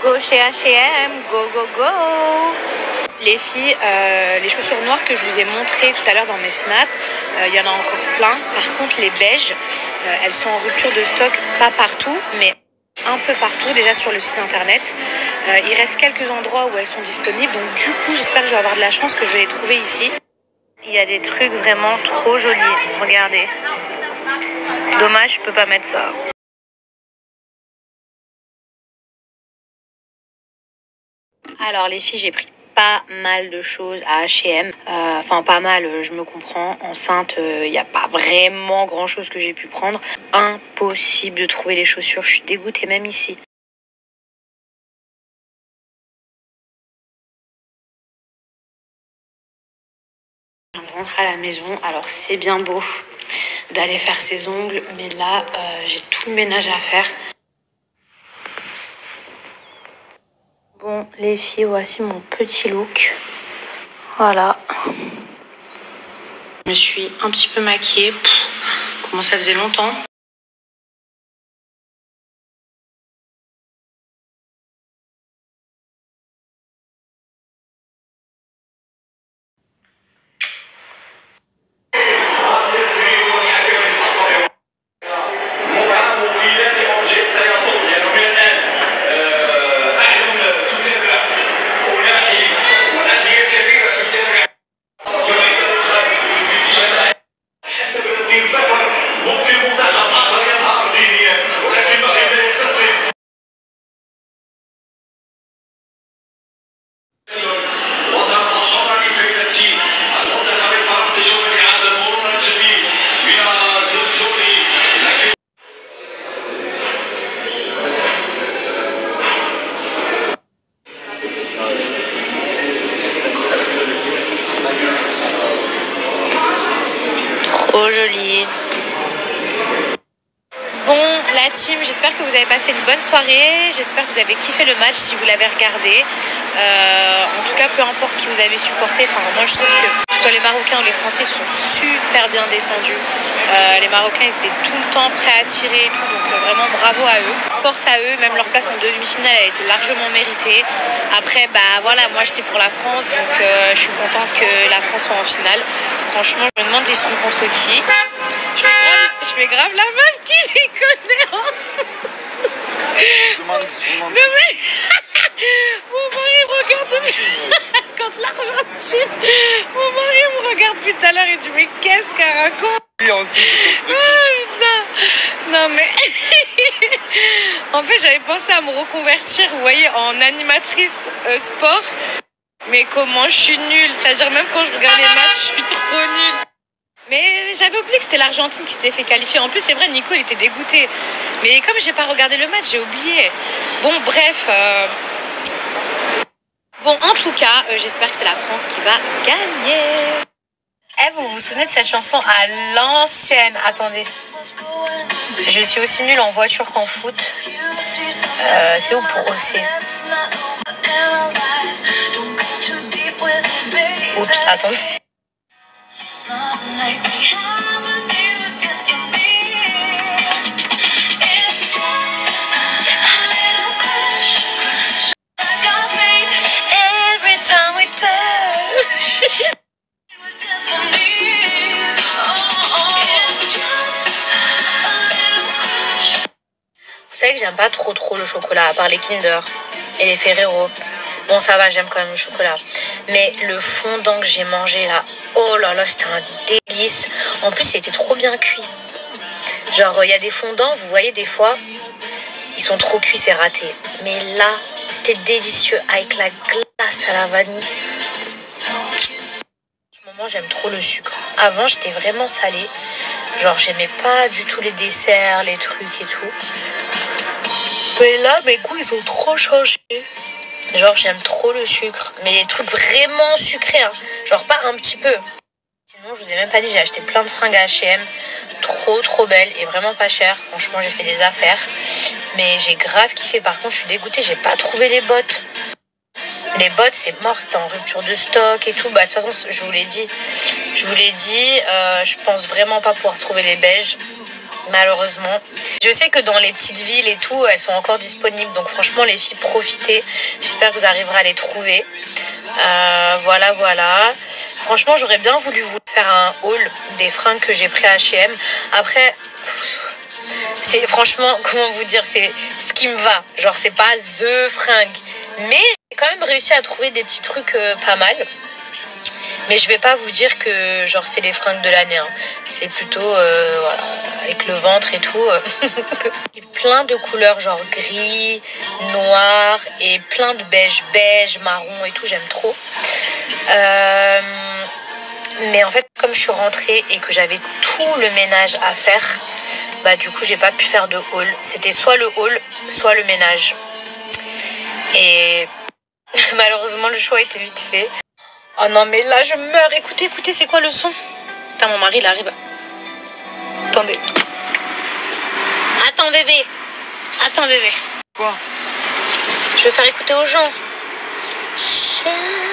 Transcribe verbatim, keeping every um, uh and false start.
Go chez H et M, go go go. Les filles, euh, les chaussures noires que je vous ai montrées tout à l'heure dans mes snaps, il euh, y en a encore plein. Par contre, les beiges, euh, elles sont en rupture de stock, pas partout, mais un peu partout, déjà sur le site internet. Euh, il reste quelques endroits où elles sont disponibles, donc du coup, j'espère que je vais avoir de la chance, que je vais les trouver ici. Il y a des trucs vraiment trop jolis, regardez. Dommage, je peux pas mettre ça. Alors les filles, j'ai pris pas mal de choses à H et M. Euh, enfin pas mal, je me comprends. Enceinte, il euh, n'y a pas vraiment grand chose que j'ai pu prendre. Impossible de trouver les chaussures, je suis dégoûtée même ici. Je rentre à la maison, alors c'est bien beau d'aller faire ses ongles, mais là euh, j'ai tout le ménage à faire. Bon les filles, voici mon petit look. Voilà. Je me suis un petit peu maquillée. Pff, comment ça faisait longtemps. Trop joli. Bon, la team, j'espère que vous avez passé une bonne soirée. J'espère que vous avez kiffé le match si vous l'avez regardé. Euh, en tout cas, peu importe qui vous avez supporté. Enfin, moi, je trouve que, que ce soit les Marocains ou les Français sont super bien défendus. Euh, les Marocains, ils étaient tout le temps prêts à tirer et tout. Donc, euh, vraiment, bravo à eux. Force à eux. Même leur place en demi-finale a été largement méritée. Après, bah voilà, moi, j'étais pour la France. Donc, euh, je suis contente que la France soit en finale. Franchement, je me demande ils seront contre qui. Je fais grave, je fais grave la meuf qui les connaît en foot. Non mais mon mari me regarde quand l'Argentine. Mon mari me regarde depuis tout à l'heure et dit mais qu'est-ce qu'elle raconte. Oui, on sait ce qu'on préfère. Oh putain. Non mais en fait j'avais pensé à me reconvertir, vous voyez, en animatrice euh, sport. Mais comment je suis nulle, c'est-à-dire même quand je regarde les matchs, je suis trop nulle. Mais j'avais oublié que c'était l'Argentine qui s'était fait qualifier. En plus, c'est vrai, Nico, il était dégoûté. Mais comme j'ai pas regardé le match, j'ai oublié. Bon, bref. Euh... Bon, en tout cas, euh, j'espère que c'est la France qui va gagner. Eh, vous vous souvenez de cette chanson à l'ancienne? Attendez. Je suis aussi nulle en voiture qu'en foot. Euh, c'est où pour aussi? Oups, attendez. Vous savez que j'aime pas trop trop le chocolat, à part les Kinder et les Ferrero. Bon, ça va, j'aime quand même le chocolat. Mais le fondant que j'ai mangé là, oh là là, c'était un délice. En plus, il était trop bien cuit. Genre, il y a des fondants, vous voyez, des fois, ils sont trop cuits, c'est raté. Mais là, c'était délicieux avec la glace à la vanille. En ce moment, j'aime trop le sucre. Avant, j'étais vraiment salée. Genre, j'aimais pas du tout les desserts, les trucs et tout. Mais là, mes goûts, ils ont trop changé. Genre, j'aime trop le sucre. Mais les trucs vraiment sucrés, hein. Genre, pas un petit peu. Sinon, je vous ai même pas dit, j'ai acheté plein de fringues à H et M. Trop, trop belles et vraiment pas chères. Franchement, j'ai fait des affaires. Mais j'ai grave kiffé. Par contre, je suis dégoûtée, j'ai pas trouvé les bottes. Les bottes, c'est mort, c'était en rupture de stock et tout. Bah, de toute façon, je vous l'ai dit. Je vous l'ai dit, euh, je pense vraiment pas pouvoir trouver les beiges. malheureusement. Je sais que dans les petites villes et tout, elles sont encore disponibles. Donc franchement, les filles, profitez. J'espère que vous arriverez à les trouver. Euh, voilà, voilà. Franchement, j'aurais bien voulu vous faire un haul des fringues que j'ai pris à H et M. Après, c'est franchement, comment vous dire, c'est ce qui me va. Genre, c'est pas the fringue. Mais j'ai quand même réussi à trouver des petits trucs euh, pas mal. Mais je vais pas vous dire que genre c'est les fringues de l'année. Hein. C'est plutôt euh, voilà, avec le ventre et tout. Plein de couleurs genre gris, noir et plein de beige, beige, marron et tout. J'aime trop. Euh, mais en fait, comme je suis rentrée et que j'avais tout le ménage à faire, bah du coup j'ai pas pu faire de haul. C'était soit le haul, soit le ménage. Et malheureusement le choix était vite fait. Oh non mais là je meurs. Écoutez, écoutez, c'est quoi le son? Putain, mon mari il arrive. Attendez. Attends bébé. Attends bébé. Quoi? Je vais faire écouter aux gens. Chien.